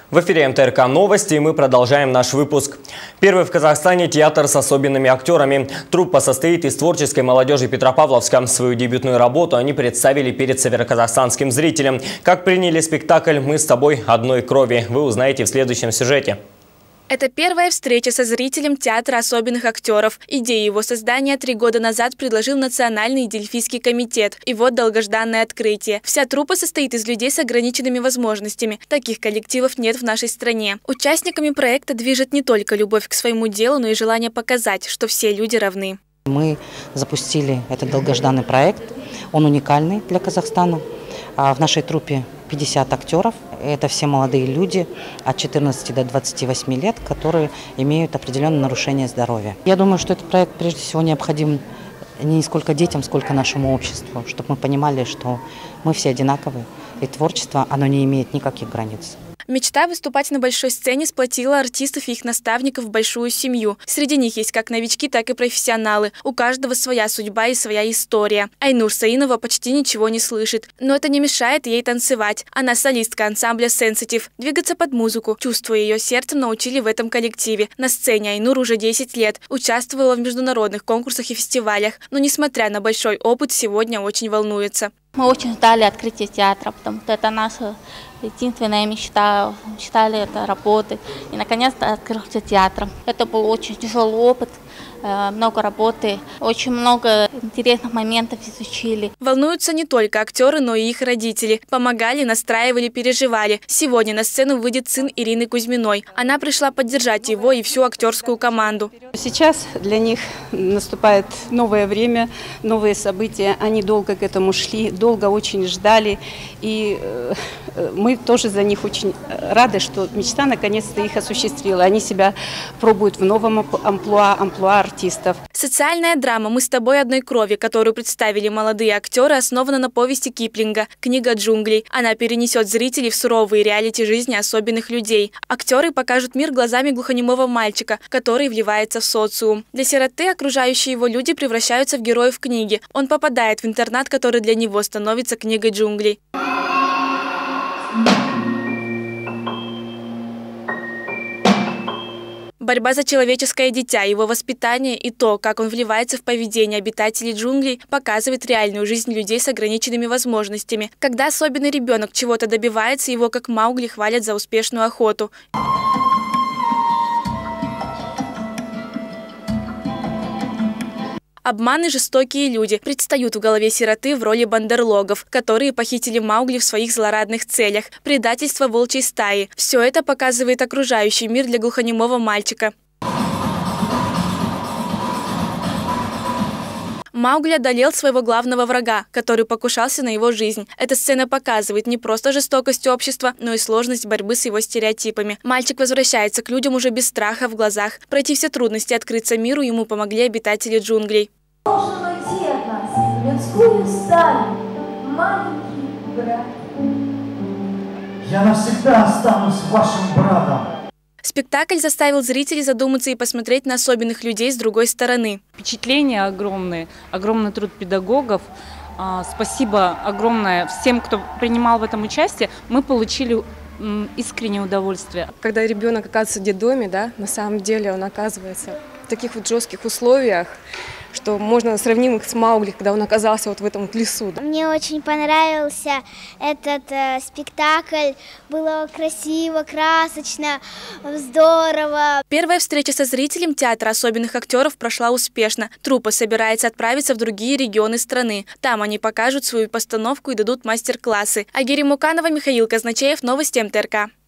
В эфире МТРК новости, и мы продолжаем наш выпуск. Первый в Казахстане театр с особенными актерами. Труппа состоит из творческой молодежи Петропавловска. Свою дебютную работу они представили перед североказахстанским зрителем. Как приняли спектакль «Мы с тобой одной крови», вы узнаете в следующем сюжете. Это первая встреча со зрителем театра особенных актеров. Идею его создания 3 года назад предложил Национальный дельфийский комитет. И вот долгожданное открытие. Вся труппа состоит из людей с ограниченными возможностями. Таких коллективов нет в нашей стране. Участниками проекта движет не только любовь к своему делу, но и желание показать, что все люди равны. Мы запустили этот долгожданный проект. Он уникальный для Казахстана. В нашей труппе 50 актеров. Это все молодые люди от 14 до 28 лет, которые имеют определенные нарушения здоровья. Я думаю, что этот проект прежде всего необходим не сколько детям, сколько нашему обществу, чтобы мы понимали, что мы все одинаковы, и творчество, оно не имеет никаких границ. Мечта выступать на большой сцене сплотила артистов и их наставников в большую семью. Среди них есть как новички, так и профессионалы. У каждого своя судьба и своя история. Айнур Саинова почти ничего не слышит. Но это не мешает ей танцевать. Она солистка ансамбля «Сенситив». Двигаться под музыку, чувствуя ее сердцем, научили в этом коллективе. На сцене Айнур уже 10 лет. Участвовала в международных конкурсах и фестивалях. Но, несмотря на большой опыт, сегодня очень волнуется. Мы очень ждали открытия театра, потому что это наша единственная мечта. Мечтали это работы. И наконец-то открылся театр. Это был очень тяжелый опыт, много работы, очень много интересных моментов изучили. Волнуются не только актеры, но и их родители. Помогали, настраивали, переживали. Сегодня на сцену выйдет сын Ирины Кузьминой. Она пришла поддержать его и всю актерскую команду. Сейчас для них наступает новое время, новые события. Они долго к этому шли, долго очень ждали. И мы тоже за них очень рады, что мечта наконец-то их осуществила. Они себя пробуют в новом амплуа артистов. Социальная драма «Мы с тобой одной крови», которую представили молодые актеры, основана на повести Киплинга «Книга джунглей». Она перенесет зрителей в суровые реалити жизни особенных людей. Актеры покажут мир глазами глухонемого мальчика, который вливается в социум. Для сироты окружающие его люди превращаются в героев книги. Он попадает в интернат, который для него становится книгой джунглей. Борьба за человеческое дитя, его воспитание и то, как он вливается в поведение обитателей джунглей, показывает реальную жизнь людей с ограниченными возможностями. Когда особенный ребенок чего-то добивается, его как Маугли хвалят за успешную охоту. Обман и жестокие люди предстают в голове сироты в роли бандерлогов, которые похитили Маугли в своих злорадных целях. Предательство волчьей стаи. Все это показывает окружающий мир для глухонемого мальчика. Маугли одолел своего главного врага, который покушался на его жизнь. Эта сцена показывает не просто жестокость общества, но и сложность борьбы с его стереотипами. Мальчик возвращается к людям уже без страха в глазах. Пройти все трудности и открыться миру ему помогли обитатели джунглей. Должен уйти от нас людскую сталь, маленький брат. Я навсегда останусь вашим братом. Спектакль заставил зрителей задуматься и посмотреть на особенных людей с другой стороны. Впечатления огромные, огромный труд педагогов. Спасибо огромное всем, кто принимал в этом участие. Мы получили искреннее удовольствие. Когда ребенок оказывается в детдоме, да, на самом деле он оказывается в таких вот жестких условиях, что можно сравнить их с Маугли, когда он оказался вот в этом лесу. Мне очень понравился этот спектакль. Было красиво, красочно, здорово. Первая встреча со зрителем театра особенных актеров прошла успешно. Труппа собирается отправиться в другие регионы страны. Там они покажут свою постановку и дадут мастер-классы. Агирия Муканова, Михаил Казначеев, новости МТРК.